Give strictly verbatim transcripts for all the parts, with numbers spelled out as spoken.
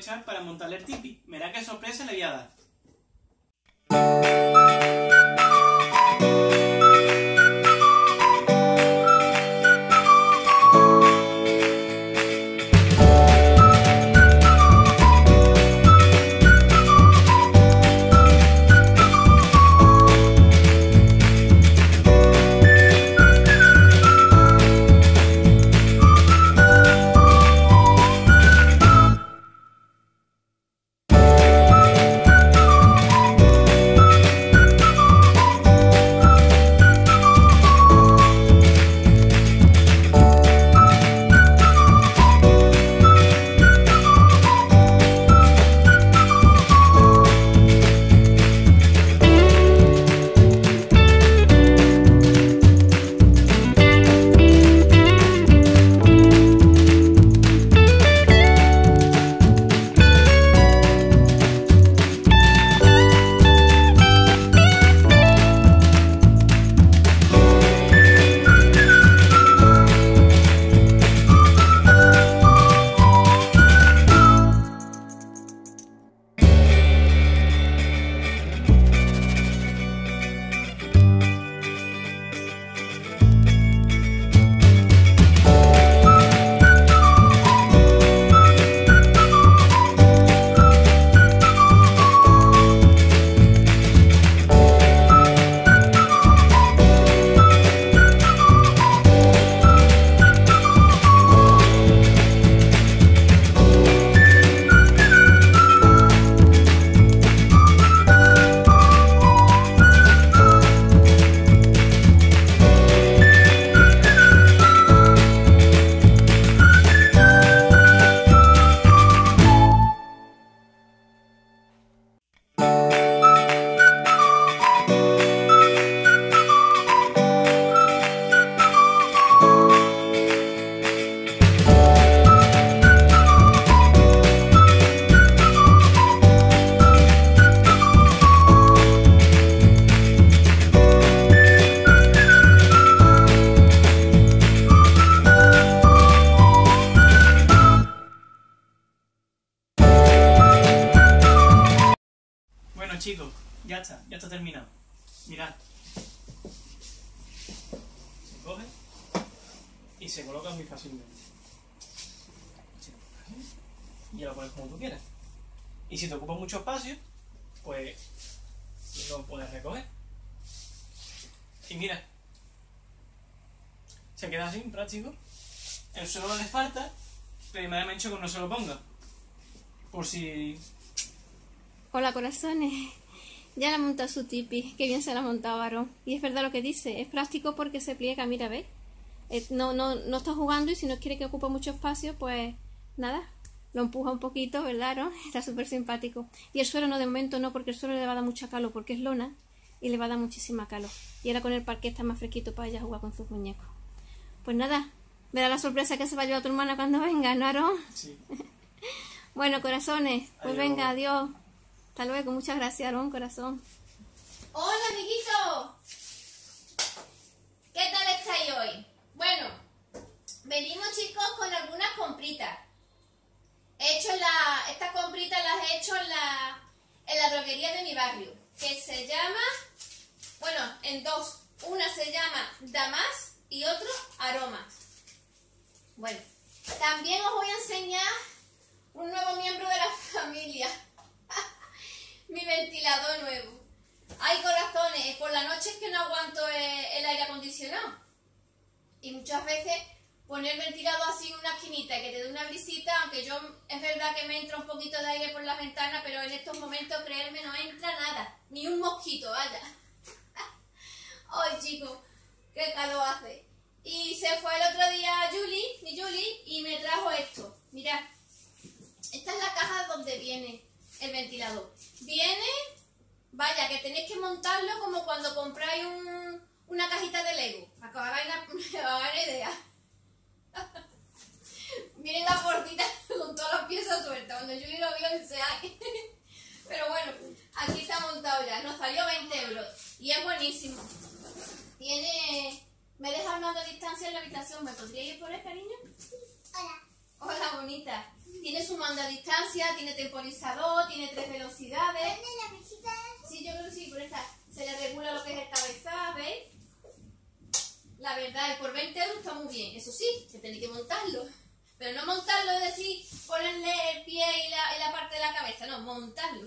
aprovechar para montarle el tipi. Verá qué sorpresa le voy a dar. Chicos, ya está, ya está terminado. Mirad. Se coge y se coloca muy fácilmente. Y ya lo pones como tú quieras. Y si te ocupa mucho espacio, pues lo puedes recoger. Y mira, se queda así, práctico. El suelo no le falta, pero me ha hecho que no se lo ponga. Por si... Hola corazones, ya la ha montado su tipi, qué bien se la ha montado varón. Y es verdad lo que dice, es práctico porque se pliega, mira, ¿ves? No, no, no está jugando y si no quiere que ocupe mucho espacio, pues nada, lo empuja un poquito, ¿verdad? ¿No? Está súper simpático. Y el suelo no, de momento no, porque el suelo le va a dar mucha calor, porque es lona y le va a dar muchísima calor. Y ahora con el parque está más fresquito para ella jugar con sus muñecos. Pues nada, me da la sorpresa que se va a llevar tu hermana cuando venga, ¿no, Aarón? Sí. Bueno, corazones, pues Adiós. venga, adiós. Hasta luego, muchas gracias, Aarón, corazón. Hola, amiguitos. ¿Qué tal estáis hoy? Bueno, venimos, chicos, con algunas compritas. He hecho la, estas compritas las he hecho en la, en la droguería de mi barrio, que se llama, bueno, en dos. Una se llama Damas y otro Aromas. Bueno, también os voy a enseñar un nuevo miembro de la familia. Mi ventilador nuevo. Ay, corazones, por la noche es que no aguanto el, el aire acondicionado. Y muchas veces poner el ventilador así en una esquinita y que te dé una brisita, aunque yo es verdad que me entra un poquito de aire por la ventana, pero en estos momentos, creerme, no entra nada. Ni un mosquito, vaya. Ay, chicos, qué calor hace. Y se fue el otro día Julie, mi Julie, y me trajo esto. Mirad, esta es la caja donde viene el ventilador. Viene, vaya, que tenéis que montarlo como cuando compráis un, una cajita de Lego. Para que os hagáis una idea. Miren la puertita con todas las piezas sueltas. Cuando Julie lo vio, dice, ay. Pero bueno, aquí está montado ya. Nos salió veinte euros. Y es buenísimo. Tiene... Me deja el mando a distancia en la habitación. ¿Me podría ir por él, cariño? Hola. Hola, bonita. Tiene su mando a distancia, tiene temporizador, tiene tres velocidades. ¿Tiene la mesita? Sí, yo creo que sí, por esta se le regula lo que es el cabezal, ¿veis? La verdad, y por veinte euros está muy bien. Eso sí, se tiene que montarlo. Pero no montarlo es decir, ponerle el pie y la, y la parte de la cabeza, no, montarlo.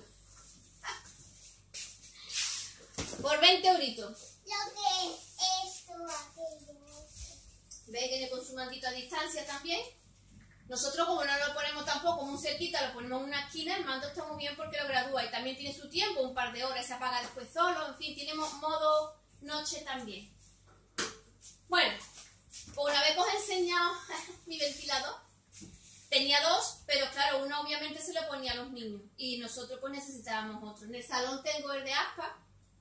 Por veinte euritos. Lo que es esto, aquello. ¿Veis? Viene con su mandito a distancia también. Nosotros, como no lo ponemos tampoco muy cerquita, lo ponemos en una esquina, el mando está muy bien porque lo gradúa y también tiene su tiempo, un par de horas, se apaga después solo, en fin, tenemos modo noche también. Bueno, pues una vez que os he enseñado mi ventilador, tenía dos, pero claro, uno obviamente se lo ponía a los niños y nosotros pues necesitábamos otro. En el salón tengo el de aspa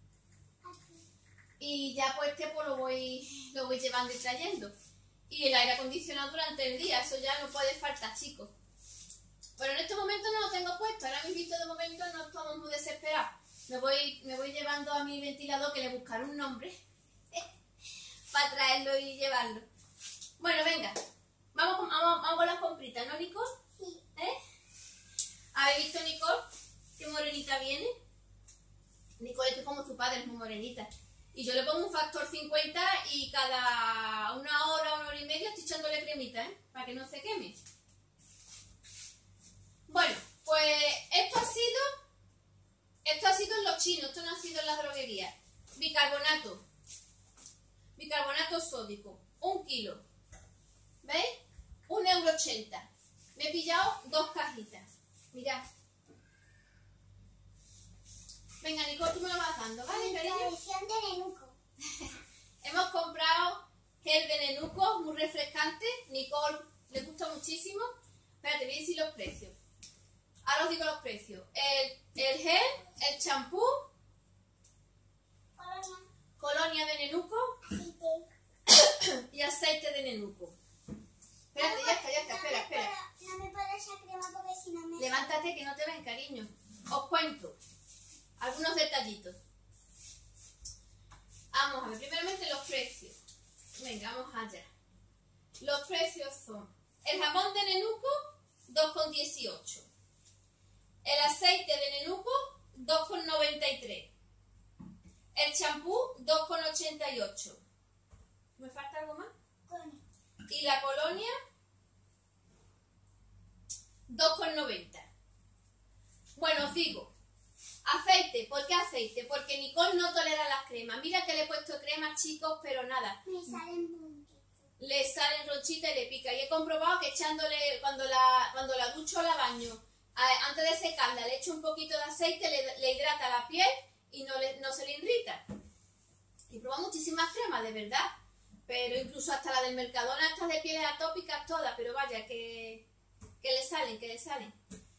y ya pues este pues lo voy, lo voy llevando y trayendo. Y el aire acondicionado durante el día, eso ya no puede faltar, chicos. Pero en este momento no lo tengo puesto, ahora mismo de momento no estamos muy desesperados. Me voy, me voy llevando a mi ventilador, que le buscaré un nombre para traerlo y llevarlo. Bueno, venga, vamos con, vamos, vamos con las compritas, ¿no, Nicole? Sí. ¿Eh? ¿Habéis visto, Nicole? Qué morenita viene. Nicole es que como su padre es muy morenita. Y yo le pongo un factor cincuenta y cada una hora, una hora y media estoy echándole cremita, ¿eh? Para que no se queme. Bueno, pues esto ha sido, esto ha sido en los chinos, esto no ha sido en las droguerías. Bicarbonato, bicarbonato sódico, un kilo. ¿Veis? Un euro ochenta. Me he pillado dos cajitas. Mirad. Venga, Nicole, tú me lo vas dando, ¿vale, cariño? Tradición de Nenuco. Hemos comprado gel de Nenuco, muy refrescante. Nicole le gusta muchísimo. Espérate, voy a decir los precios. Ahora os digo los precios. El, el gel, el champú, Colonia. colonia de Nenuco Aceite. y aceite de Nenuco. Espérate, ya está, ya está, espera, espera. No me puedo echar crema porque si no me... Levántate que no te ven, cariño. Os cuento algunos detallitos. Vamos a ver, primeramente los precios. Venga, vamos allá. Los precios son: el jamón de Nenuco, dos con dieciocho. El aceite de Nenuco, dos con noventa y tres. El champú, dos con ochenta y ocho. ¿Me falta algo más? Con... Y la colonia, dos con noventa. Bueno, os digo, aceite. ¿Por qué aceite? Porque Nicole no tolera las cremas. Mira que le he puesto crema, chicos, pero nada. Me salen puntitos. Le salen ronchitas y le pica. Y he comprobado que echándole, cuando la, cuando la ducho o la baño, a, antes de secarla, le echo un poquito de aceite, le, le hidrata la piel y no, le, no se le irrita. He probado muchísimas cremas, de verdad. Pero incluso hasta la del Mercadona, estas de pieles atópicas, todas. Pero vaya, que, que le salen, que le salen.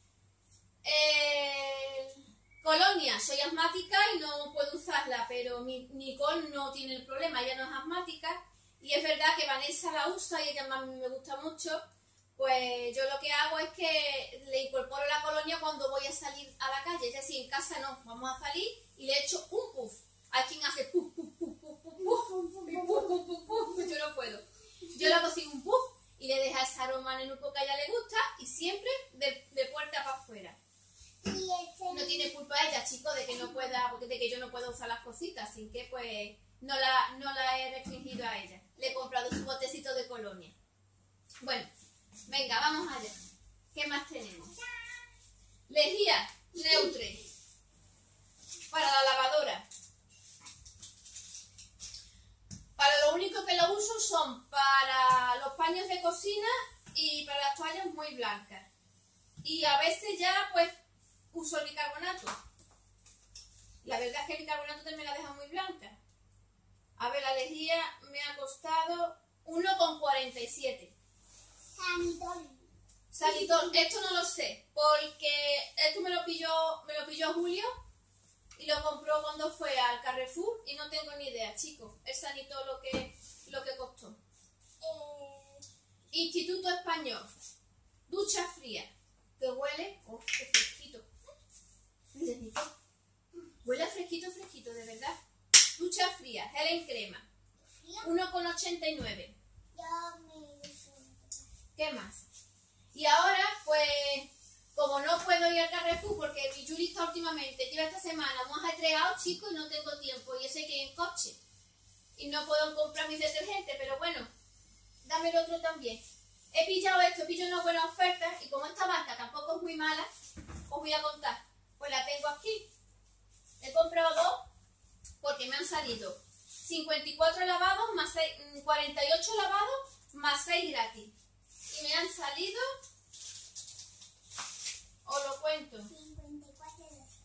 Eh, colonia, soy asmática y no puedo usarla, pero mi Nicole no tiene el problema, ella no es asmática. Y es verdad que Vanessa la usa y ella a mí me gusta mucho. Pues yo lo que hago es que le incorporo la colonia cuando voy a salir a la calle. Es decir, en casa no, vamos a salir y le echo un puff. Hay quien hace puff, puff, puff, puff, puff, puff, puff, puff, puff, puff. Yo no puedo. Yo le hago sin un puff y le deja ese aroma Nenuco que a ella le gusta y siempre de, de puerta para afuera. Y este... No tiene culpa ella, chicos, de que no pueda, porque de que yo no puedo usar las cositas, así que pues no la, no la he restringido a ella. Le he comprado su botecito de colonia. Bueno, venga, vamos allá. ¿Qué más tenemos? Lejía Neutre para la lavadora. Para lo único que lo uso son para los paños de cocina y para las toallas muy blancas. Y a veces ya pues uso el bicarbonato. La verdad es que el bicarbonato también la deja muy blanca. A ver, la lejía me ha costado uno con cuarenta y siete. Sanitol. Sanitol, esto no lo sé, porque esto me lo pilló, me lo pilló Julio y lo compró cuando fue al Carrefour y no tengo ni idea, chicos, el Sanitol lo que, lo que costó. Eh... Instituto Español, ducha fría, que huele, oh, qué fresquito. Mira, Nicole, huele fresquito, fresquito, de verdad. Ducha fría, gel en crema, uno con ochenta y nueve. Yo me... ¿Qué más? Y ahora, pues, como no puedo ir al Carrefour porque mi Yurista últimamente lleva esta semana muy ajetreado, chicos, y no tengo tiempo, y ese que en coche. Y no puedo comprar mis detergentes, pero bueno, dame el otro también. He pillado esto, he pillado una buena oferta, y como esta marca tampoco es muy mala, os voy a contar. Pues la tengo aquí. He comprado dos porque me han salido cincuenta y cuatro lavados más seis, cuarenta y ocho lavados más seis gratis. Y me han salido, os lo cuento, cincuenta y cuatro veces.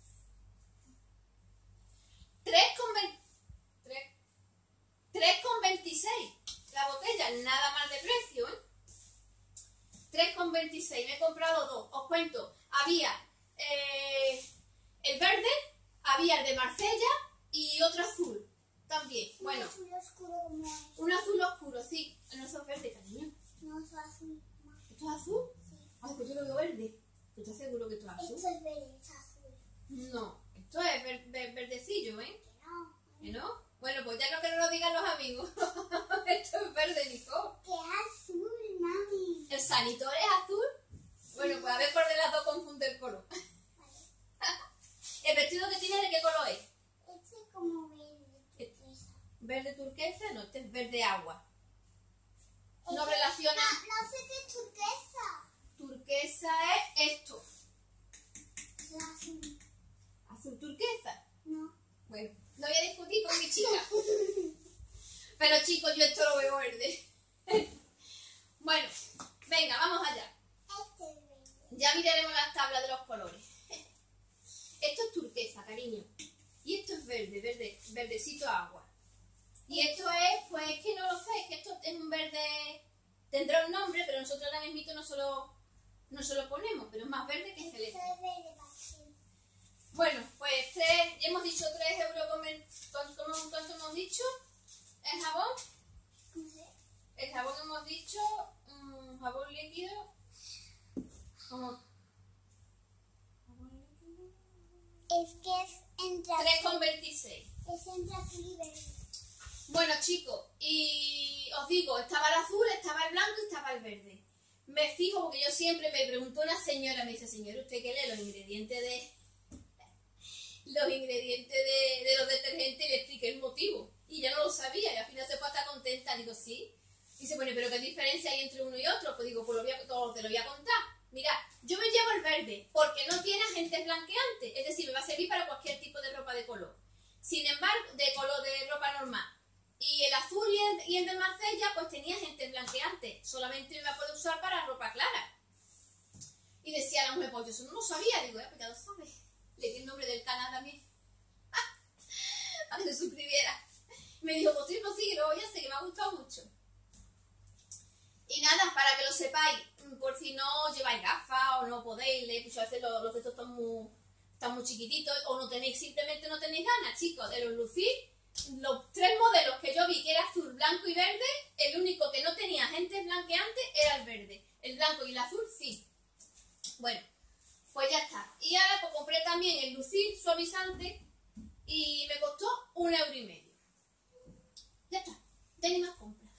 tres con veintiséis la botella, nada más de precio, ¿eh? tres con veintiséis, me he comprado dos, os cuento, había eh, el verde, había el de Marsella y otro azul también, Un bueno, azul oscuro como es. un azul oscuro, sí, no es verde, cariño. No es azul más. ¿Esto es azul? Sí. Ay, pues yo lo veo verde. ¿Tú estás seguro que esto es azul? Esto es verde, es azul. No, esto es ver- ver- verdecillo, ¿eh? Que no. ¿Que no? Bueno, pues ya no que no lo digan los amigos. Esto es verde, hijo. Que es azul, mami. ¿El sanitor es azul? Bueno, pues a ver cuál de las dos confunde el color. Vale. ¿El vestido que tienes de qué color es? Este es como verde, turquesa. ¿Verde turquesa? No, este es verde agua. No Este- relaciona. No, no sé qué es turquesa. Turquesa es esto. Es azul. Azul turquesa. No. Bueno, no voy a discutir con mi chica. Pero chicos, yo esto lo veo verde. Bueno, venga, vamos allá. Este es verde. Ya miraremos las tablas de los colores. Esto es turquesa, cariño. Y esto es verde, verde, verdecito agua. Y esto es, pues es que no lo sé, es que esto es un verde, tendrá un nombre, pero nosotros ahora mismo no se lo, no se lo ponemos, pero es más verde que Este celeste. es verde pastel. Bueno, pues tres, hemos dicho tres euros, con, con, con- ¿cuánto hemos dicho? El jabón, ¿Cómo se? el jabón hemos dicho, mm, jabón líquido, como jabón líquido, Es que es entre tres azul. con veintiséis. Es entre azul y verde. Bueno, chicos, y os digo, estaba el azul, estaba el blanco y estaba el verde. Me fijo porque yo siempre me preguntó una señora, me dice, señora, ¿usted qué lee los ingredientes de los ingredientes de, de los detergentes? Y le expliqué el motivo. Y ya no lo sabía y al final se fue hasta contenta. Digo, sí. Dice, bueno, pero ¿qué diferencia hay entre uno y otro? Pues digo, pues lo voy a, todo te lo voy a contar. Mira, yo me llevo el verde porque no tiene agentes blanqueantes. Es decir, me va a servir para cualquier tipo de ropa de color. Sin embargo, de color de ropa normal. Y el azul y el, y el de Marsella, pues tenía agentes blanqueantes. Solamente me va a poder usar para ropa clara. Y decía la mujer, pues yo eso no lo sabía. Digo, ya, pues ya lo sabes. Le di el nombre del canal también. Para que se suscribiera. Me dijo, pues sí, pues sí, lo voy a hacer, que me ha gustado mucho. Y nada, para que lo sepáis, por si no lleváis gafas o no podéis leer, muchas veces los, los textos están muy, están muy chiquititos o no tenéis, simplemente no tenéis ganas, chicos, de los lucir. Los tres modelos que yo vi, que era azul, blanco y verde, el único que no tenía agentes blanqueantes era el verde. El blanco y el azul sí. Bueno, pues ya está. Y ahora pues compré también el lucir suavizante y me costó un euro y medio. Ya está, ya ni más compras.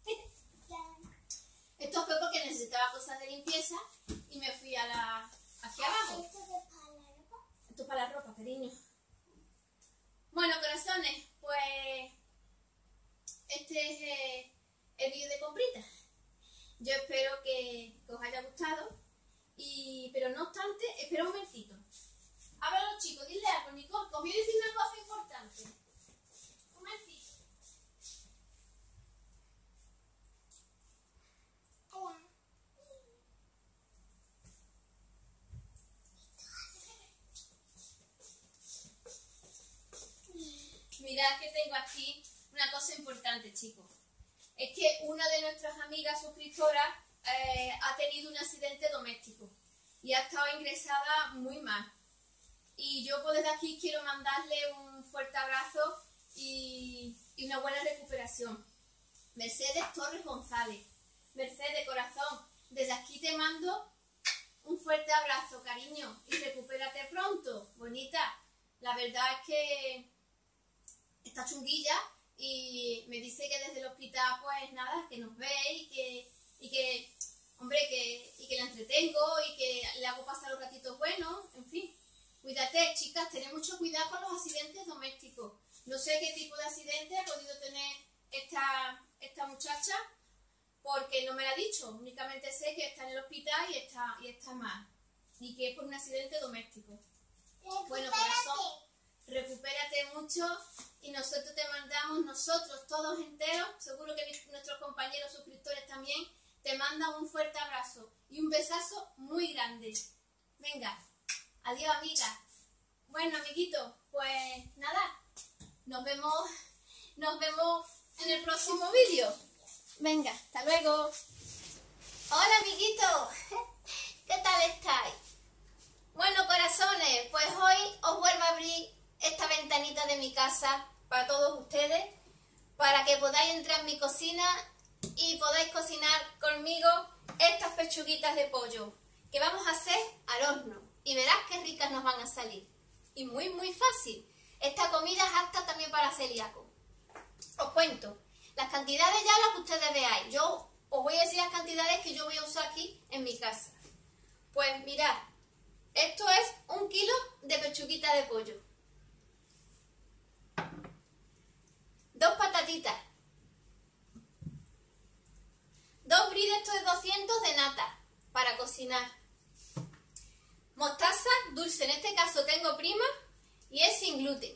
Esto fue porque necesitaba cosas de limpieza y me fui a la hacia abajo. Esto es para la ropa. Esto es para la ropa, cariño. Bueno, corazones, pues este es eh, el vídeo de compritas. Yo espero que, que os haya gustado, y, pero no obstante, espera un momentito. Habla a los chicos, dile algo, Nicole, que os voy a decir una cosa importante. Un momentito. Hola. Mirad que tengo aquí una cosa importante, chicos. Es que una de nuestras amigas suscriptoras eh, ha tenido un accidente doméstico y ha estado ingresada muy mal. Y yo pues, desde aquí quiero mandarle un fuerte abrazo y, y una buena recuperación. Mercedes Torres González. Mercedes, corazón, desde aquí te mando un fuerte abrazo, cariño, y recupérate pronto, bonita. La verdad es que está chunguilla y me dice que desde el hospital, pues nada, que nos ve y que, y que hombre, que, y que le han entretengo y que le hago pasar un ratito bueno, en fin. Cuídate, chicas, tened mucho cuidado con los accidentes domésticos. No sé qué tipo de accidente ha podido tener esta, esta muchacha, porque no me lo ha dicho. Únicamente sé que está en el hospital y está, y está mal. Y que es por un accidente doméstico. Bueno, corazón, recupérate mucho y nosotros te mandamos, nosotros todos enteros, seguro que mis, nuestros compañeros suscriptores también, te mandan un fuerte abrazo y un besazo muy grande. Venga, adiós, amiga. Bueno, amiguitos, pues nada, nos vemos, nos vemos en el próximo vídeo. Venga, hasta luego. Hola, amiguitos, ¿qué tal estáis? Bueno, corazones, pues hoy os vuelvo a abrir esta ventanita de mi casa para todos ustedes, para que podáis entrar en mi cocina y podáis cocinar conmigo estas pechuguitas de pollo que vamos a hacer al horno y verás qué ricas nos van a salir. Y muy muy fácil. Esta comida es apta también para celíacos. Os cuento las cantidades ya, las que ustedes veáis. Yo os voy a decir las cantidades que yo voy a usar aquí en mi casa. Pues mirad, esto es un kilo de pechuguita de pollo, dos patatitas, dos brie de estos de doscientos de nata para cocinar, mostaza dulce, en este caso tengo prima y es sin gluten,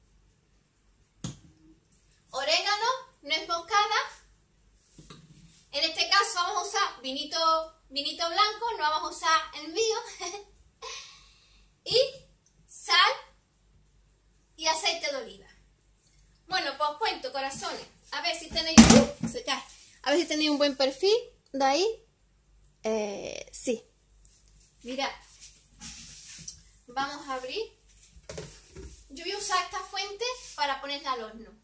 orégano, nuez moscada, en este caso vamos a usar vinito, vinito blanco, no vamos a usar el mío, y sal y aceite de oliva. Bueno, pues os cuento, corazones, a ver si tenéis, uh, se cae. A ver si tenéis un buen perfil de ahí. Eh, sí. Mirad. Vamos a abrir. Yo voy a usar esta fuente para ponerla al horno.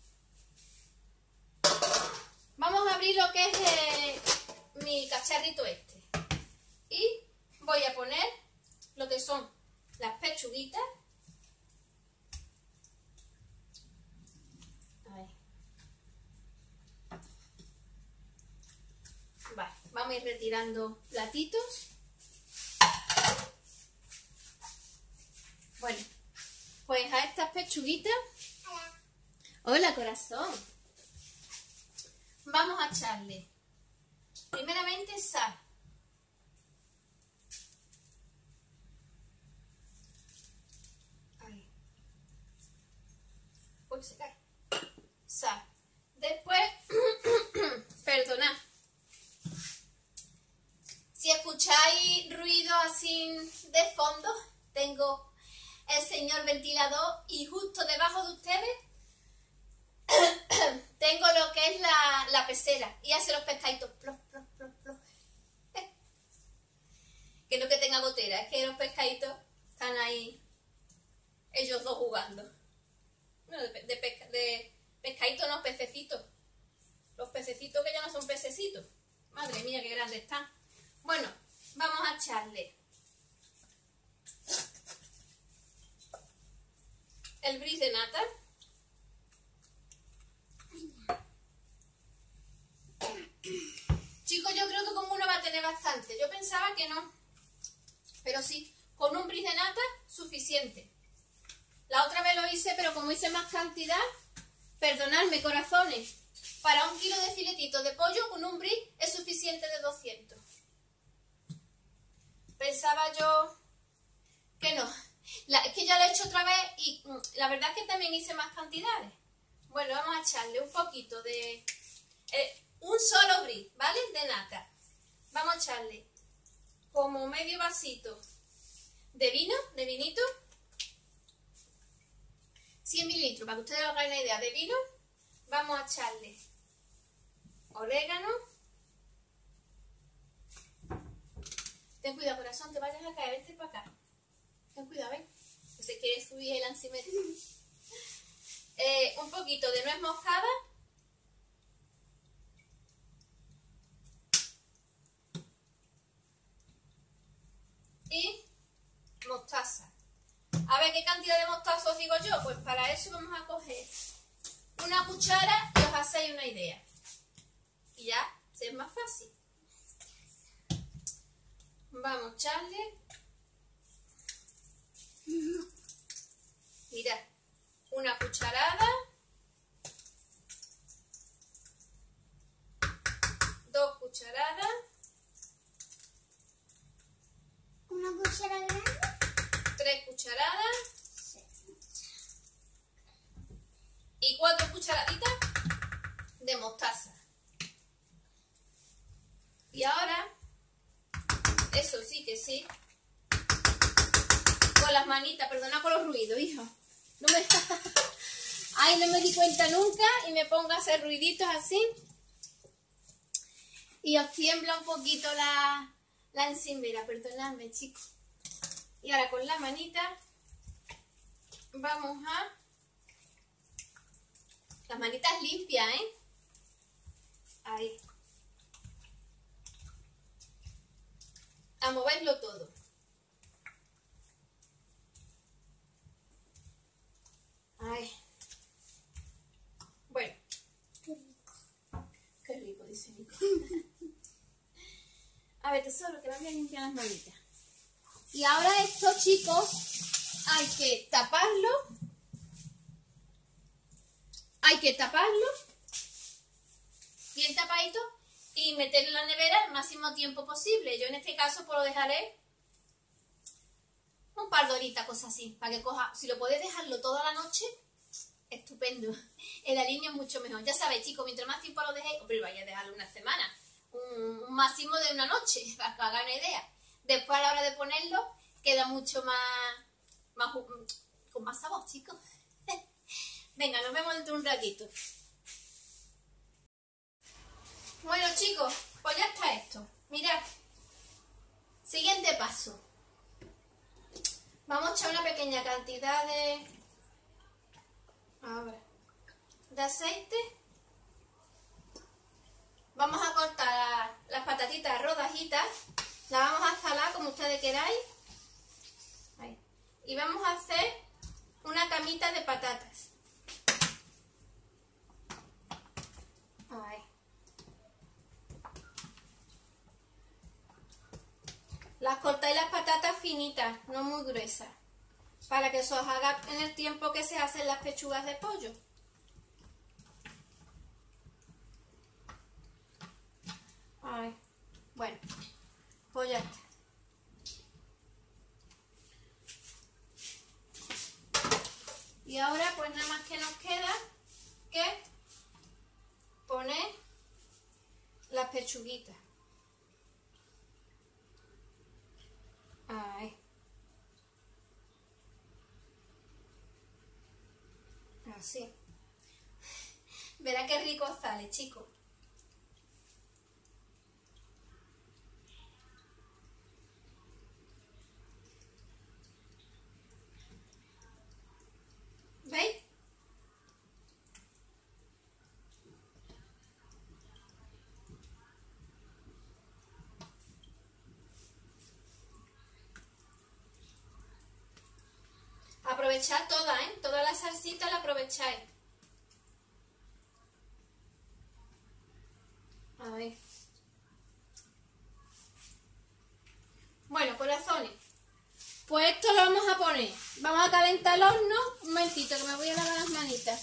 Vamos a abrir lo que es eh, mi cacharrito este. Y voy a poner lo que son las pechuguitas. Vale, vamos a ir retirando platitos. Bueno, pues a estas pechuguitas, hola corazón, vamos a echarle primeramente sal. Ahí. Uy, se cae. Sal. Después, perdonad. Si escucháis ruido así de fondo, tengo el señor ventilador y justo debajo de ustedes tengo lo que es la, la pecera y hace los pescaditos plos, plos, plos, plos. Que no que tenga gotera, es que los pescaditos están ahí ellos dos jugando. Bueno, de, de, pesca, de pescaditos no, pececitos. Los pececitos que ya no son pececitos. Madre mía, qué grandes están. Bueno, vamos a echarle el brie de nata. Chicos, yo creo que con uno va a tener bastante. Yo pensaba que no, pero sí, con un brie de nata suficiente. La otra vez lo hice, pero como hice más cantidad, perdonadme, corazones, para un kilo de filetito de pollo con un brie es suficiente de doscientos. Pensaba yo que no. La, es que ya lo he hecho otra vez y mm, la verdad es que también hice más cantidades. Bueno, vamos a echarle un poquito de... Eh, un solo brie, ¿vale? De nata. Vamos a echarle como medio vasito de vino, de vinito. cien mililitros, para que ustedes hagan una idea de vino. Vamos a echarle orégano. Ten cuidado, corazón, te vayas a caer, vente para acá. Ten cuidado, ¿ven? Que se quiere subir el encimero. eh, un poquito de nuez moscada. Y mostaza. A ver, ¿qué cantidad de mostaza os digo yo? Pues para eso vamos a coger una cuchara y os hacéis una idea. Y ya, es más fácil. Vamos, Charlie. Mirad, una cucharada, dos cucharadas, Una cuchara grande. tres cucharadas y cuatro cucharaditas de mostaza. Y ahora, eso sí que sí, con las manitas, perdona por los ruidos, hijo. No me... Ay, no me di cuenta nunca y me pongo a hacer ruiditos así. Y os tiembla un poquito la, la encimera, perdonadme, chicos. Y ahora con la manita vamos a... Las manitas limpias, ¿eh? Ahí. A moverlo todo. Ay. Bueno. Qué rico. Qué rico, dice Nico. A ver, tesoro, que me voy a limpiar las manitas. Y ahora esto, chicos, hay que taparlo. Hay que taparlo. Bien tapadito. Y meterlo en la nevera el máximo tiempo posible. Yo en este caso pues lo dejaré un par de horitas, cosas así, para que coja. Si lo podéis dejarlo toda la noche, estupendo. El aliño es mucho mejor. Ya sabéis, chicos, mientras más tiempo lo dejéis, pero vaya a dejarlo una semana, un, un máximo de una noche, para que hagan una idea. Después a la hora de ponerlo, queda mucho más, más con más sabor, chicos. Venga, nos vemos dentro de un ratito. Bueno, chicos, pues ya está esto. Mirad. Siguiente paso. Vamos a echar una pequeña cantidad de... A ver, de aceite. Vamos a cortar las patatitas a rodajitas. Las vamos a salar como ustedes queráis. Ahí. Y vamos a hacer una camita de patatas. Ahí. Las cortáis las patatas finitas, no muy gruesas, para que se os haga en el tiempo que se hacen las pechugas de pollo. Ay, bueno, pues ya está. Y ahora pues nada más que nos queda que poner las pechuguitas. Ay. Así. Verá qué rico sale, chicos. ¿Veis? Aprovechad toda, ¿eh? Toda la salsita la aprovecháis. A ver. Bueno, corazones. Pues esto lo vamos a poner. Vamos a calentar el horno. Un momentito, que me voy a lavar las manitas.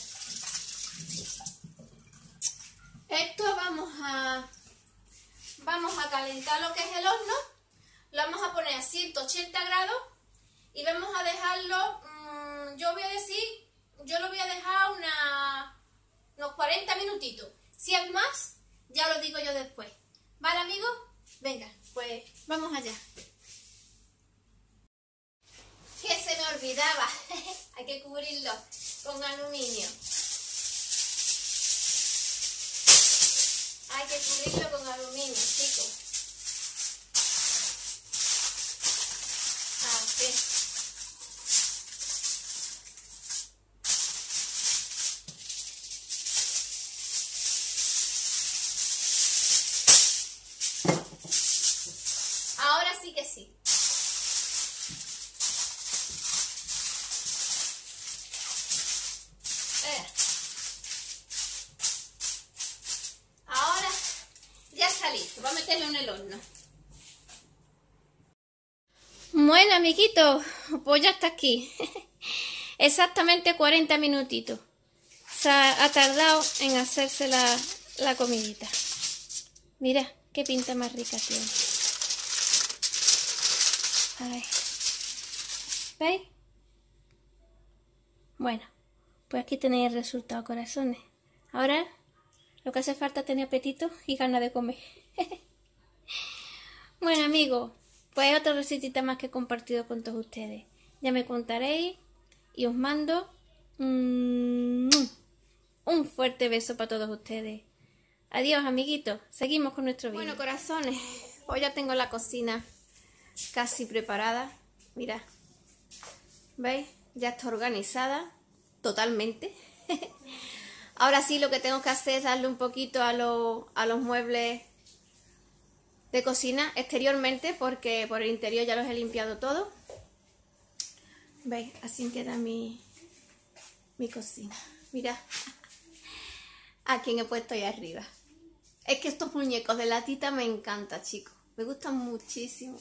Esto vamos a... Vamos a calentar lo que es el horno. Lo vamos a poner a ciento ochenta grados. Y vamos a dejarlo... Mmm, yo voy a decir... Yo lo voy a dejar una, unos cuarenta minutitos. Si es más, ya lo digo yo después. ¿Vale, amigos? Venga, pues vamos allá. Que se me olvidaba. Hay que cubrirlo con aluminio. Hay que cubrirlo con aluminio, chicos. Así. Ahora sí que sí. Eh. Ahora ya está listo. Voy a meterlo en el horno. Bueno, amiguitos, pues ya está aquí. Exactamente cuarenta minutitos. Se ha, ha tardado en hacerse la, la comidita. Mira, qué pinta más rica tiene. Ay. ¿Veis? Bueno, pues aquí tenéis el resultado, corazones. Ahora lo que hace falta es tener apetito y ganas de comer. Bueno, amigos, pues otra recetita más que he compartido con todos ustedes. Ya me contaréis y os mando mm, un fuerte beso para todos ustedes. Adiós, amiguitos. Seguimos con nuestro vídeo. Bueno, corazones, hoy ya tengo la cocina casi preparada. Mirad, ¿veis? Ya está organizada totalmente. Ahora sí, lo que tengo que hacer es darle un poquito a, lo, a los muebles de cocina exteriormente, porque por el interior ya los he limpiado todo. ¿Veis? Así queda mi, mi cocina. Mirad a quién he puesto ahí arriba. Es que estos muñecos de latita me encantan, chicos. Me gustan muchísimo.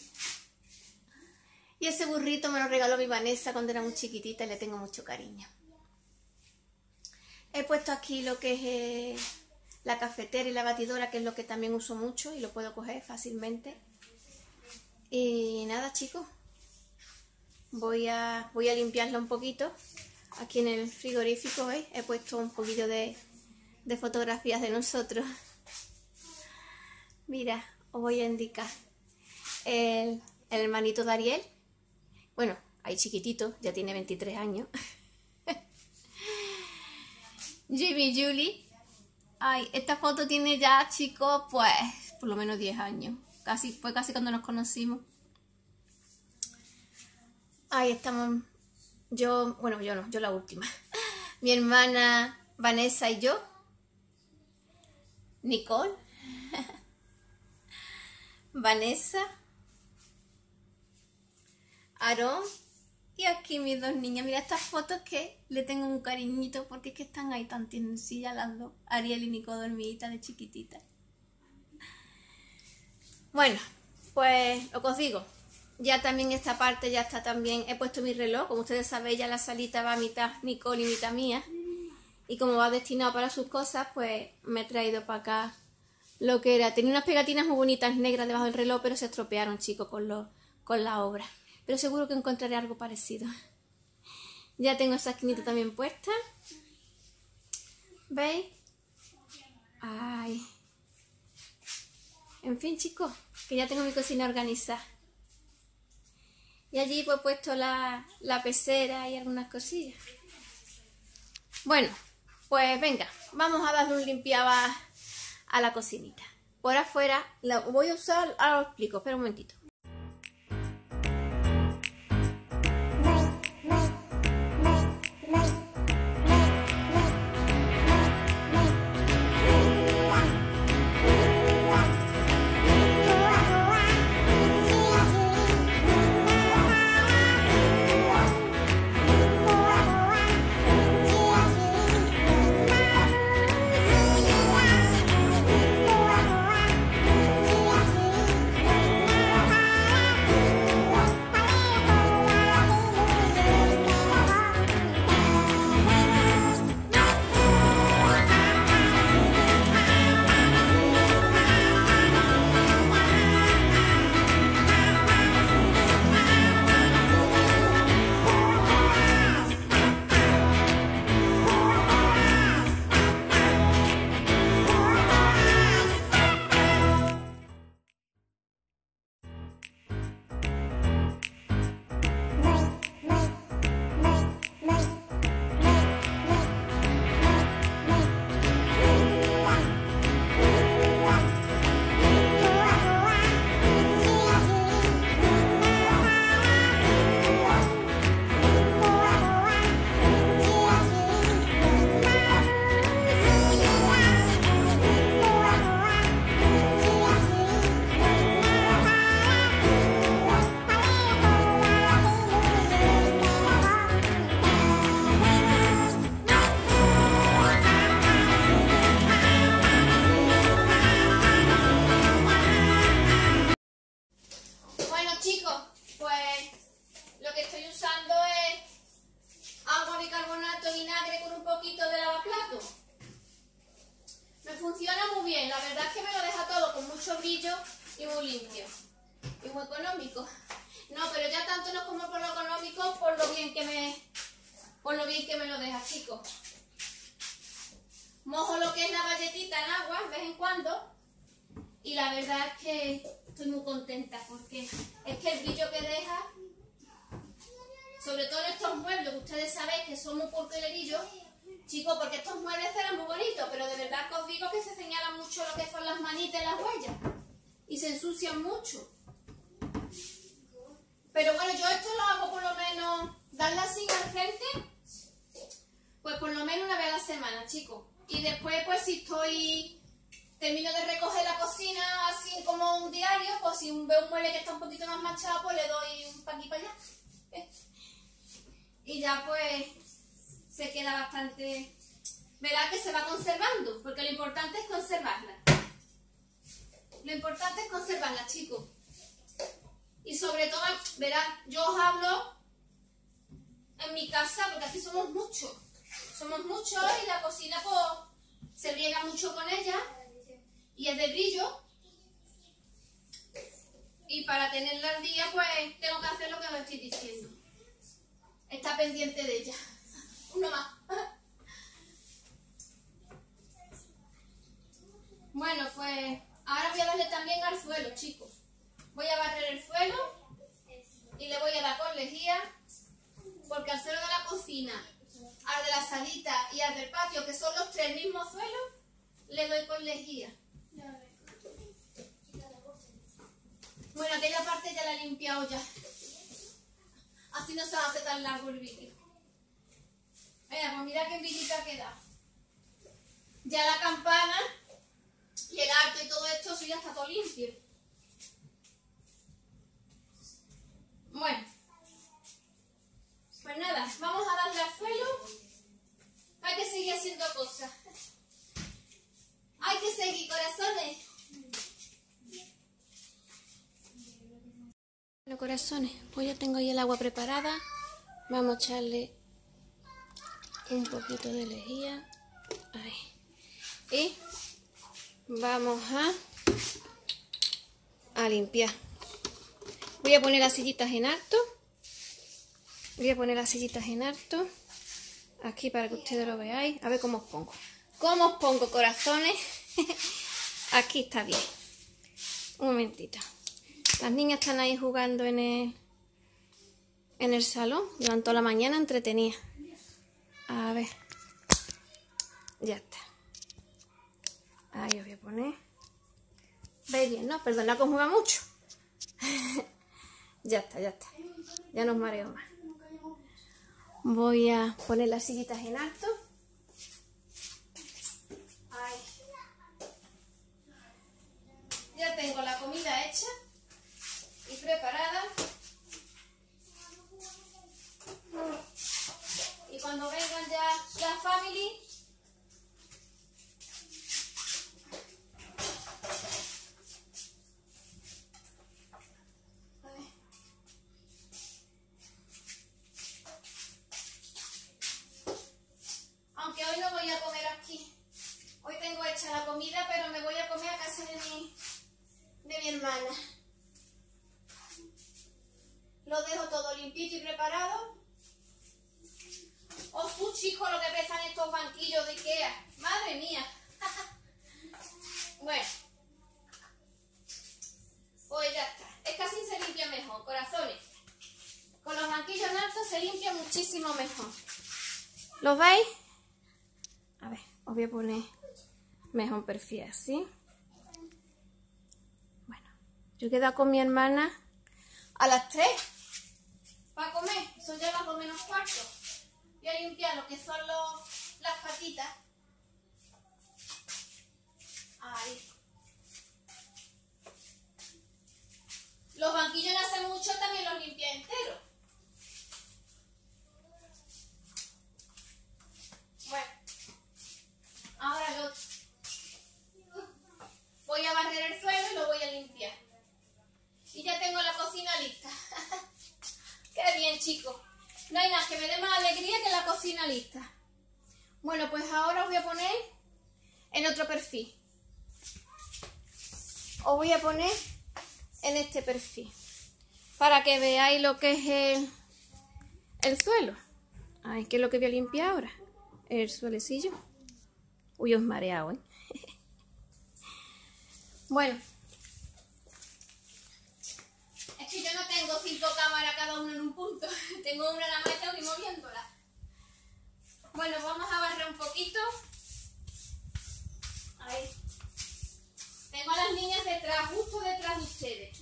Y ese burrito me lo regaló mi Vanessa cuando era muy chiquitita y le tengo mucho cariño. He puesto aquí lo que es eh, la cafetera y la batidora, que es lo que también uso mucho y lo puedo coger fácilmente. Y nada, chicos, voy a, voy a limpiarla un poquito. Aquí en el frigorífico, ¿veis? He puesto un poquito de, de fotografías de nosotros. Mira, os voy a indicar el, el hermanito de Ariel. Bueno, ahí chiquitito, ya tiene veintitrés años. Jimmy Julie. Ay, esta foto tiene ya, chicos, pues, por lo menos diez años. Casi, fue casi cuando nos conocimos. Ahí estamos. Yo, bueno, yo no, yo la última. Mi hermana Vanessa y yo. Nicole. Vanessa. Aarón. Y aquí mis dos niñas. Mira estas fotos que le tengo un cariñito porque es que están ahí tan tiernicillas las dos. Ariel y Nico dormiditas de chiquititas. Bueno, pues lo que os digo. Ya también esta parte ya está también. He puesto mi reloj. Como ustedes saben, ya la salita va a mitad Nicole y mitad mía. Y como va destinado para sus cosas, pues me he traído para acá lo que era. Tenía unas pegatinas muy bonitas negras debajo del reloj, pero se estropearon, chicos, con, lo, con la obra. Pero seguro que encontraré algo parecido. Ya tengo esa esquinita también puesta. ¿Veis? Ay. En fin, chicos, que ya tengo mi cocina organizada. Y allí pues he puesto la, la pecera y algunas cosillas. Bueno, pues venga, vamos a darle un limpiaba a la cocinita. Por afuera, la voy a usar, ahora lo explico, espera un momentito. funciona muy bien. La verdad es que me lo deja todo con mucho brillo y muy limpio. Y muy económico. No, pero ya tanto no como por lo económico, por lo bien que me, por lo bien que me lo deja, chicos. Mojo lo que es la galletita en agua de vez en cuando. Y la verdad es que estoy muy contenta porque es que el brillo que deja, sobre todo en estos muebles, que ustedes sabéis que son muy porquelerillos, chicos, porque estos muebles eran muy bonitos, pero de verdad que os digo que se señalan mucho lo que son las manitas y las huellas. Y se ensucian mucho. Pero bueno, yo esto lo hago por lo menos, darle así al frente, pues por lo menos una vez a la semana, chicos. Y después, pues si estoy, termino de recoger la cocina así como un diario, pues si veo un mueble que está un poquito más manchado, pues le doy un pa' aquí para allá. Y ya pues se queda bastante, verá que se va conservando, porque lo importante es conservarla. Lo importante es conservarla, chicos. Y sobre todo, verán, yo os hablo en mi casa, porque aquí somos muchos. Somos muchos y la cocina pues se riega mucho con ella. Y es de brillo. Y para tenerla al día, pues tengo que hacer lo que os estoy diciendo. Está pendiente de ella. Uno más. Bueno, pues ahora voy a darle también al suelo, chicos. Voy a barrer el suelo y le voy a dar con lejía, porque al suelo de la cocina, al de la salita y al del patio, que son los tres mismos suelos, le doy con lejía. Bueno, aquella parte ya la he limpiado ya. Así no se va a hacer tan largo el vídeo. Mira, pues mira qué vidita queda. Ya la campana y el arte y todo esto, eso ya está todo limpio. Bueno, pues nada, vamos a darle al suelo. Hay que seguir haciendo cosas. Hay que seguir, corazones. Bueno, corazones, pues ya tengo ahí el agua preparada. Vamos a echarle un poquito de lejía. Ahí. Y vamos a, a limpiar. Voy a poner las sillitas en alto. Voy a poner las sillitas en alto. Aquí para que ustedes lo veáis. A ver cómo os pongo. ¿Cómo os pongo, corazones? Aquí está bien. Un momentito. Las niñas están ahí jugando en el, en el salón. Llevan toda la mañana entretenidas. A ver. Ya está. Ahí os voy a poner. ¿Veis bien, no? Perdona que os mueva mucho. Ya está, ya está. Ya no os mareo más. Voy a poner las sillitas en alto. Ahí. Ya tengo la comida hecha y preparada. Y cuando vengan ya la family, aunque hoy no voy a comer aquí. Hoy tengo hecha la comida, pero me voy a comer a casa de mi, de mi hermana. Lo dejo todo limpito y preparado. Oh, sus chicos, lo que pesan estos banquillos de Ikea. Madre mía. Bueno. Pues ya está. Es que así se limpia mejor, corazones. Con los banquillos en alto se limpia muchísimo mejor. ¿Lo veis? A ver, os voy a poner mejor perfil así. Bueno, yo he quedado con mi hermana a las tres para comer. Son ya las dos menos cuarto. Voy a limpiar lo que son los, las patitas. Ahí. Los banquillos no hace mucho también los limpié enteros. Bueno. Ahora lo voy a barrer el suelo y lo voy a limpiar. Y ya tengo la cocina lista. Qué bien, chicos. No hay nada que me dé más alegría que la cocina lista. Bueno, pues ahora os voy a poner en otro perfil. os voy a poner en este perfil para que veáis lo que es el, el suelo. Ay, ¿qué es lo que voy a limpiar ahora? El suelecillo. Uy, os mareado, ¿eh? Bueno. Es que yo no tengo cinco cámaras cada una en un punto. Tengo una nada más y tengo que ir moviéndola. Bueno, vamos a barrer un poquito. Ahí. Tengo a las niñas detrás, justo detrás de ustedes.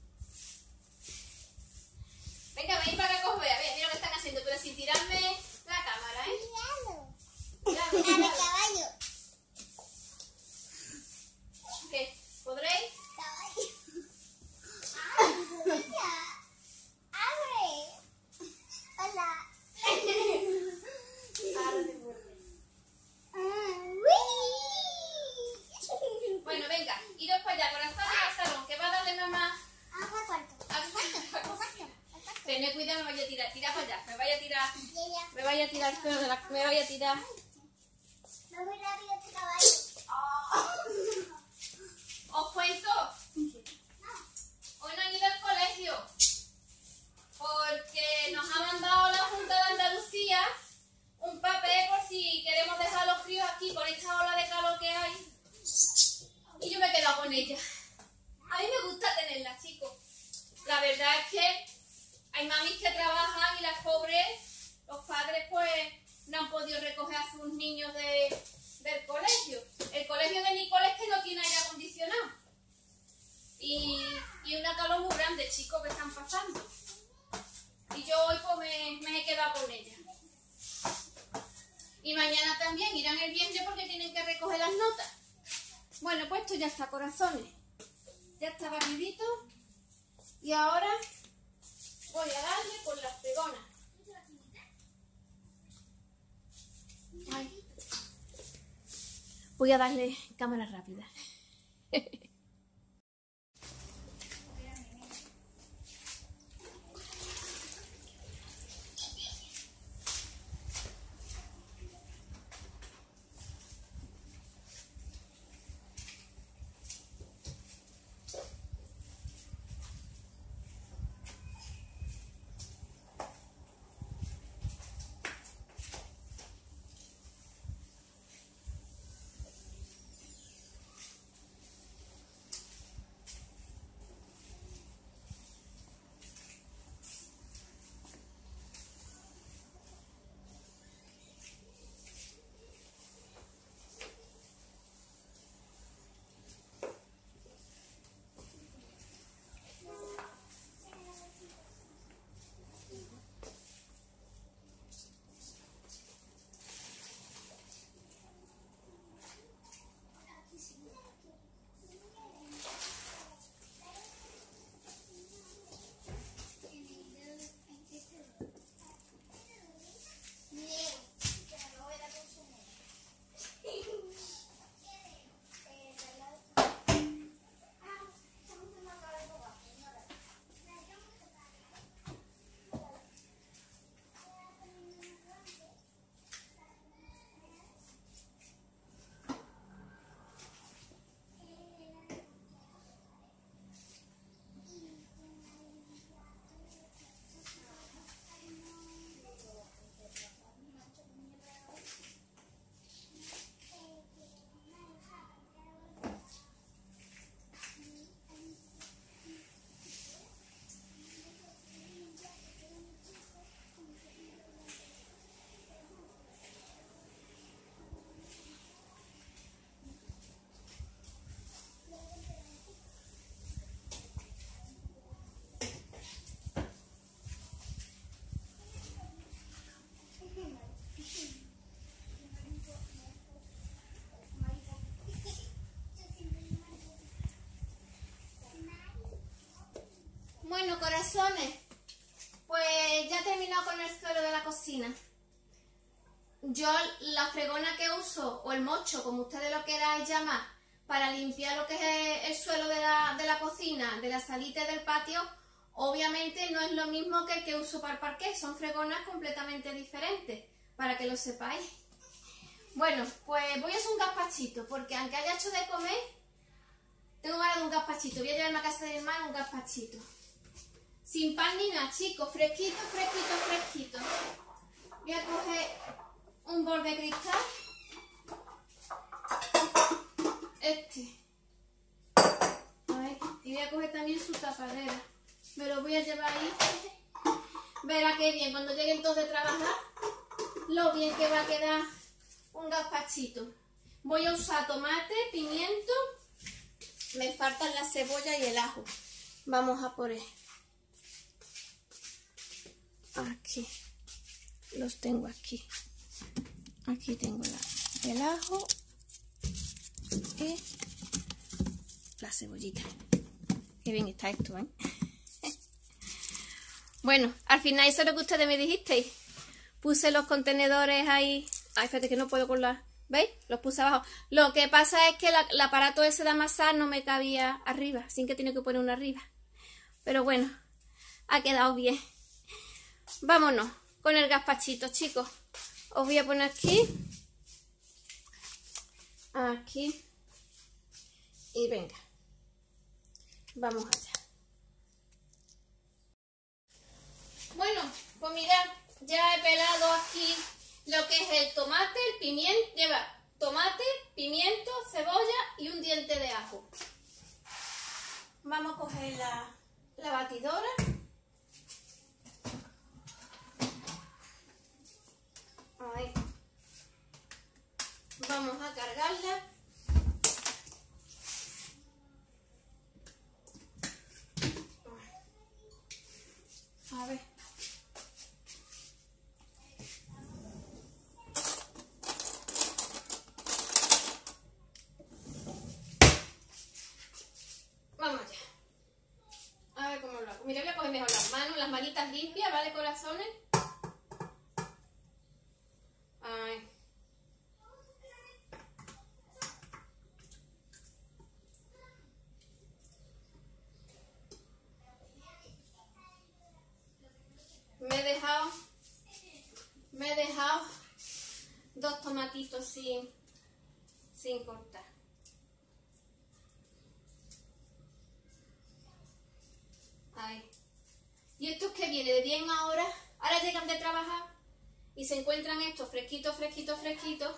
Venga, ven para que os vea. Mira, mira lo que están haciendo, pero sin tirarme la cámara, ¿eh? Cuidado. Cuidado, Dale, cuidado. caballo. ¿Qué? ¿Podréis? Caballo. Ay, bonita. Abre. Hola. Ahora te muerde. Ah, uy. Bueno, venga, iros para allá, corazón al salón, que va a darle mamá. Agua cuarto. al Tened cuidado, me vaya a tirar, tira para allá, me vaya a tirar, Ya, me vaya a tirar, pero de la- me vaya a tirar. ya. Va muy rápido este caballo. Os cuento, hoy no he ido al colegio, porque nos ha mandado la Junta de Andalucía un papel por si queremos dejar a los críos aquí con esta ola de calor que hay. Y yo me he quedado con ella. A mí me gusta tenerla, chicos. La verdad es que hay mamis que trabajan y las pobres, los padres pues no han podido recoger a sus niños de, del colegio. El colegio de Nicole es que no tiene aire acondicionado. Y, y una calor muy grande, chicos, que están pasando. Y yo hoy pues me, me he quedado con ella. Y mañana también irán el viernes porque tienen que recoger las notas. Bueno, pues esto ya está, corazones. Ya está barridito. Y ahora voy a darle con la fregona. Ay. Voy a darle cámara rápida. Bueno, corazones, pues ya he terminado con el suelo de la cocina. Yo la fregona que uso, o el mocho, como ustedes lo queráis llamar, para limpiar lo que es el suelo de la, de la cocina, de la salita y del patio, obviamente no es lo mismo que el que uso para el parquet, son fregonas completamente diferentes, para que lo sepáis. Bueno, pues voy a hacer un gazpachito, porque aunque haya hecho de comer, Tengo ganas de un gazpachito. Voy a llevarme a casa de mi hermano un gazpachito. Sin pan ni nada, chicos. Fresquito, fresquito, fresquito. Voy a coger un bol de cristal. Este. A ver, y voy a coger también su tapadera. Me lo voy a llevar ahí. Verá qué bien, cuando lleguen todos de trabajar, lo bien que va a quedar un gazpachito. Voy a usar tomate, pimiento. Me faltan la cebolla y el ajo. Vamos a por él. Aquí. Los tengo aquí. Aquí tengo la, el ajo y la cebollita. Qué bien está esto, ¿eh? Bueno, al final eso es lo que ustedes me dijisteis. Puse los contenedores ahí. Ay, espérate que no puedo con la... ¿Veis? Los puse abajo. Lo que pasa es que la, el aparato ese de amasar no me cabía arriba. Así que tiene que poner uno arriba. Pero bueno, ha quedado bien. Vámonos con el gazpachito, chicos. Os voy a poner aquí. Aquí. Y venga. Vamos allá. Bueno, pues mirad, ya he pelado aquí lo que es el tomate, el pimiento, lleva tomate, pimiento, cebolla y un diente de ajo. Vamos a coger la, la batidora. Ahí. Vamos a cargarla. A ver. Vamos allá. A ver cómo lo hago. Mira, voy a coger mejor las manos, las manitas limpias, ¿vale, corazones? Ay. Me he dejado, me he dejado dos tomatitos sin, sin cortar. Ahí. Y estos que viene de bien ahora, ahora llegan de trabajar y se encuentran estos fresquitos, fresquitos, fresquitos.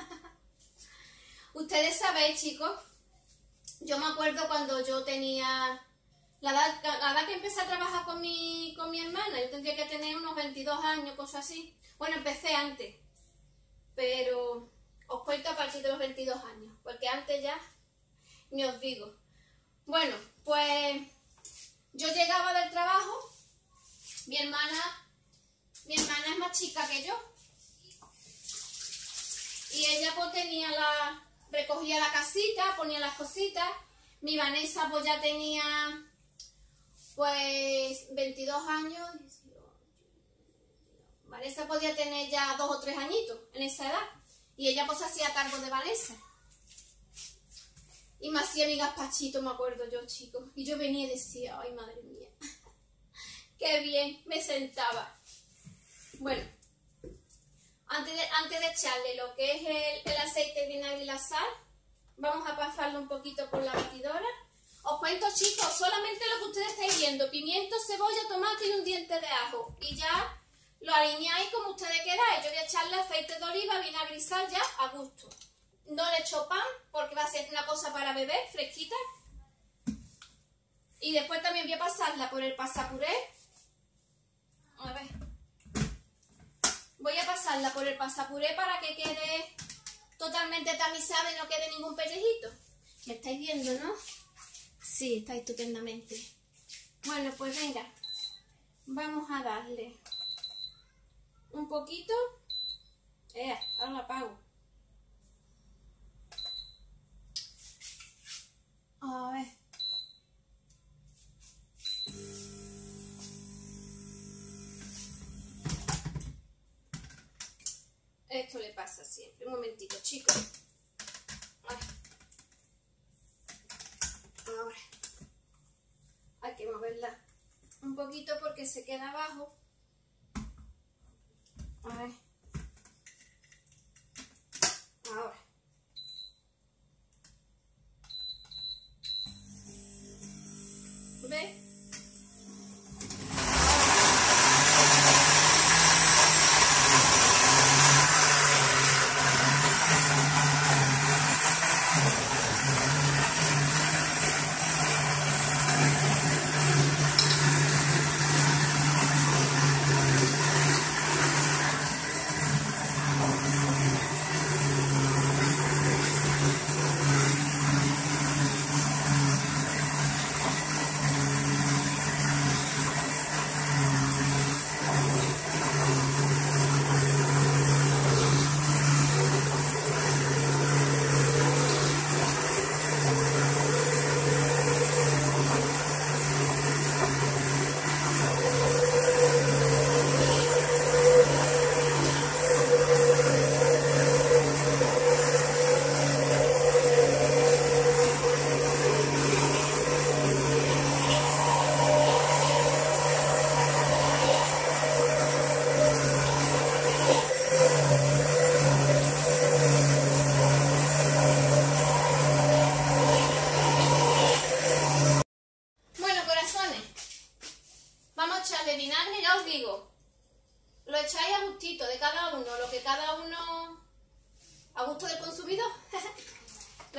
Ustedes sabéis, chicos, yo me acuerdo cuando yo tenía... La edad, la edad que empecé a trabajar con mi, con mi hermana, yo tendría que tener unos veintidós años, cosas así. Bueno, empecé antes, pero os cuento a partir de los veintidós años, porque antes ya ni os digo. Bueno, pues yo llegaba del trabajo, mi hermana, mi hermana es más chica que yo, y ella pues tenía la, recogía la casita, ponía las cositas. Mi Vanessa pues ya tenía... Pues veintidós años, Vanessa podía tener ya dos o tres añitos en esa edad. Y ella pues hacía cargo de Vanessa. Y me hacía mi gazpachito, me acuerdo yo, chicos. Y yo venía y decía, ay, madre mía, qué bien, me sentaba. Bueno, antes de, antes de echarle lo que es el, el aceite, el vinagre y la sal, vamos a pasarlo un poquito por la batidora. Os cuento, chicos, solamente lo que ustedes estáis viendo: pimiento, cebolla, tomate y un diente de ajo. Y ya lo alineáis como ustedes queráis. Yo voy a echarle aceite de oliva, vinagre y sal ya a gusto. No le echo pan porque va a ser una cosa para beber, fresquita. Y después también voy a pasarla por el pasapuré. A ver. Voy a pasarla por el pasapuré para que quede totalmente tamizada y no quede ningún pellejito. ¿Me estáis viendo, no? Sí, está estupendamente. Bueno, pues venga, vamos a darle un poquito. Eh, ahora la apago. A ver. Esto le pasa siempre. Un momentito, chicos. Ay. Ahora hay que moverla un poquito porque se queda abajo. A ver. Ahora.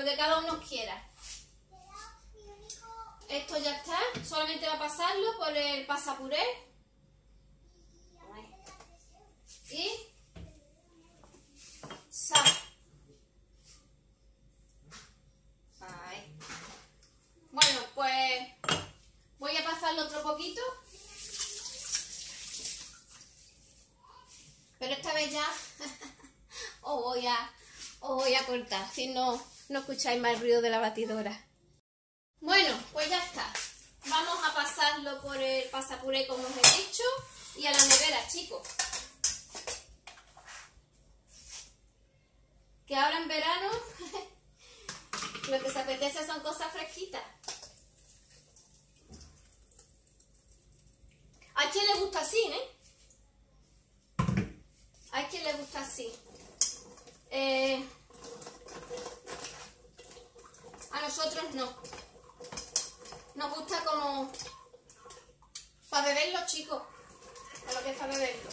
que cada uno quiera. Esto ya está, solamente va a pasarlo por el pasapuré. Y sal. Ahí. Bueno, pues voy a pasarlo otro poquito. Pero esta vez ya os voy a, os voy a cortar, si no, no escucháis más el ruido de la batidora. Bueno, pues ya está. Vamos a pasarlo por el pasapuré como os he dicho y a la nevera, chicos. Que ahora en verano lo que se apetece son cosas fresquitas. ¿A quién le gusta así, eh? ¿A quién le gusta así? Eh, a nosotros no. Nos gusta como para beberlo, chicos. A lo que es para beberlo.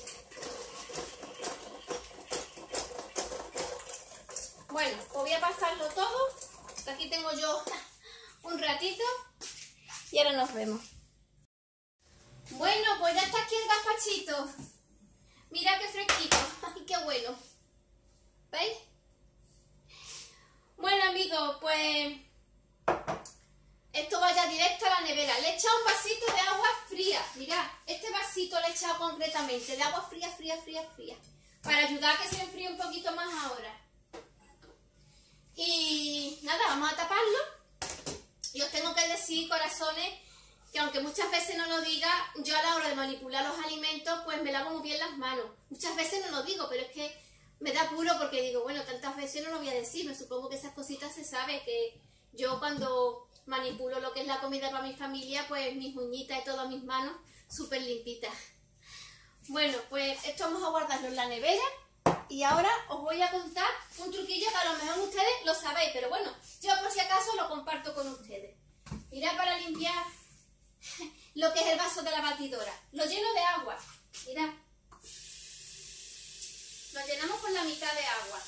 Bueno, pues voy a pasarlo todo. Aquí tengo yo un ratito y ahora nos vemos. Bueno, pues ya está aquí el gazpachito. Mira qué fresquito. Ay, qué bueno. ¿Veis? Bueno, amigos, pues esto vaya directo a la nevera. Le he echado un vasito de agua fría. Mirad, este vasito le he echado concretamente de agua fría, fría, fría, fría. Para ayudar a que se enfríe un poquito más ahora. Y nada, vamos a taparlo. Y os tengo que decir, corazones, que aunque muchas veces no lo diga, yo a la hora de manipular los alimentos, pues me lavo muy bien las manos. Muchas veces no lo digo, pero es que me da apuro porque digo, bueno, tantas veces no lo voy a decir. Me supongo que esas cositas se sabe, que yo cuando manipulo lo que es la comida para mi familia, pues mis uñitas y todas mis manos súper limpitas. Bueno, pues esto vamos a guardarlo en la nevera. Y ahora os voy a contar un truquillo que a lo mejor ustedes lo sabéis, pero bueno, yo por si acaso lo comparto con ustedes. Mirad, para limpiar lo que es el vaso de la batidora. Lo lleno de agua. Mirad. Lo llenamos con la mitad de agua.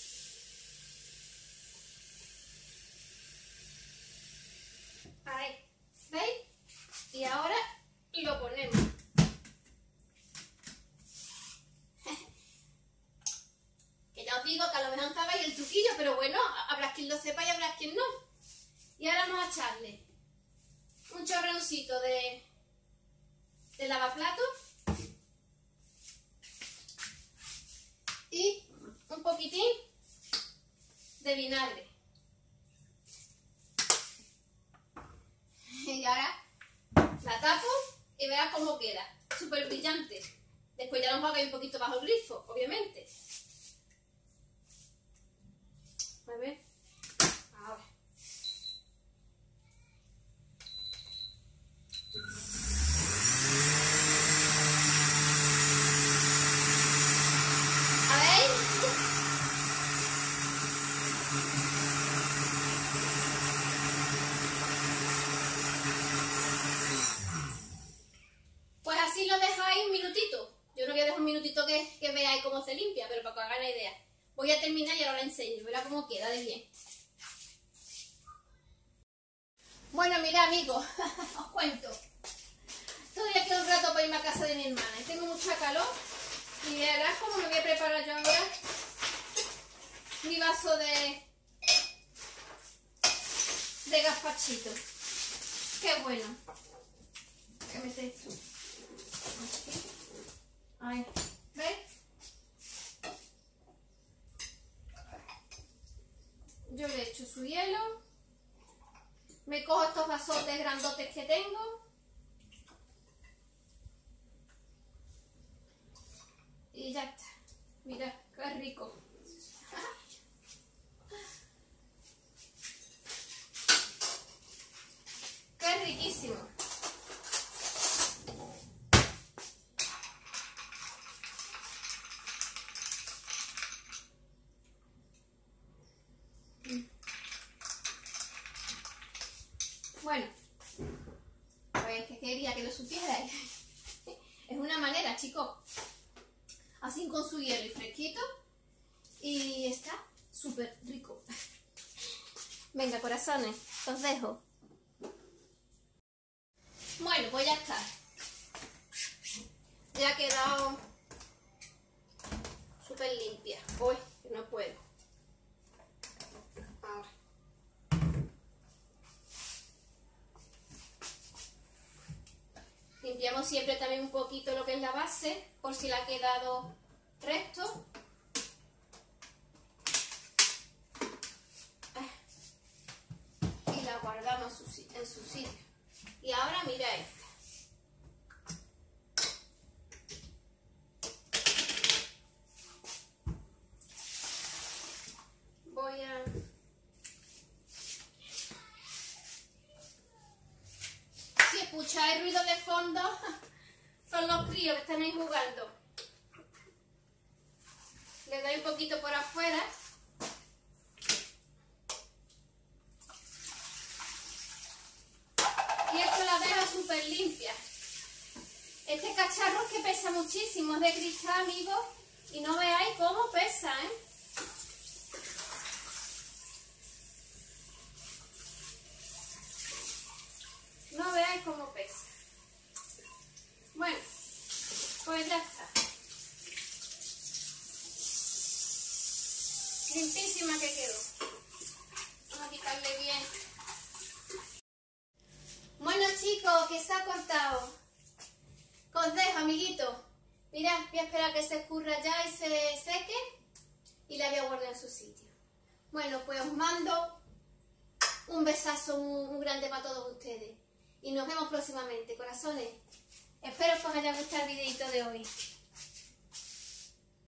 Ahí. ¿Veis? Y ahora lo ponemos. Que ya os digo que a lo mejor sabéis el truquillo, pero bueno, habrá quien lo sepa y habrá quien no. Y ahora vamos a echarle un chorroncito de, de lavaplatos y un poquitín de vinagre. Y ahora la tapo y verás cómo queda. Súper brillante. Después ya lo enjuagáis un poquito bajo el grifo, obviamente. A ver. Ahora. ¿Veis? Pues así lo dejáis un minutito. Yo no voy a dejar un minutito que, que veáis cómo se limpia, pero para que os hagáis la idea. Voy a terminar y ahora lo enseño. Verá cómo queda de bien. Bueno, mirad, amigos, os cuento. Todavía queda un rato para irme a casa de mi hermana. Y tengo mucha calor. Y verás cómo me voy a preparar yo ahora mi vaso de, de gazpachito. Qué bueno. ¿Qué meter esto? Así. Ahí. ¿Veis? Yo le echo su hielo. Me cojo estos vasotes grandotes que tengo. Y ya está. Mirad, qué rico. Qué riquísimo. Bueno, pues que quería que lo supierais. Es una manera, chicos. Así con su hielo y fresquito. Y está súper rico. Venga, corazones, os dejo. Bueno, pues ya está. Ya ha quedado súper limpia. Uy, que no puedo. Ahora. Limpiamos siempre también un poquito lo que es la base, por si le ha quedado resto. Y la guardamos en su sitio. Y ahora mira esta. Voy a... Si escucháis ruido de fondo, son los críos que están ahí jugando. Le doy un poquito por afuera. Y esto la deja súper limpia. Este cacharro es que pesa muchísimo, es de cristal, amigos. Y no veáis cómo pesa, ¿eh? No veáis cómo pesa. Bueno, pues ya está. Limpísima que quedó. Vamos a quitarle bien. Bueno, chicos, que se ha cortado. Que os dejo, amiguitos. Mirad, voy a esperar que se escurra ya y se seque. Y la voy a guardar en su sitio. Bueno, pues os mando un besazo muy, muy grande para todos ustedes. Y nos vemos próximamente, corazones. Espero que os haya gustado el videito de hoy.